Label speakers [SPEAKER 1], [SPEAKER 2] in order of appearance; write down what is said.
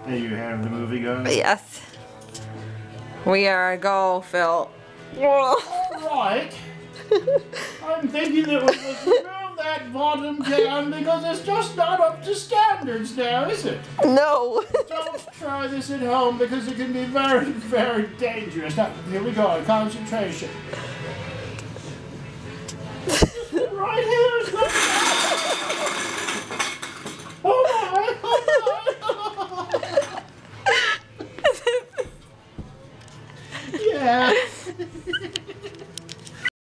[SPEAKER 1] Are you having the movie going?
[SPEAKER 2] Yes. We are a go, Phil.
[SPEAKER 1] Alright. I'm thinking that we must remove that bottom can because it's just not up to standards now, is it?
[SPEAKER 2] No.
[SPEAKER 1] Don't try this at home because it can be very, very dangerous. Now, here we go. Concentration. Right here is not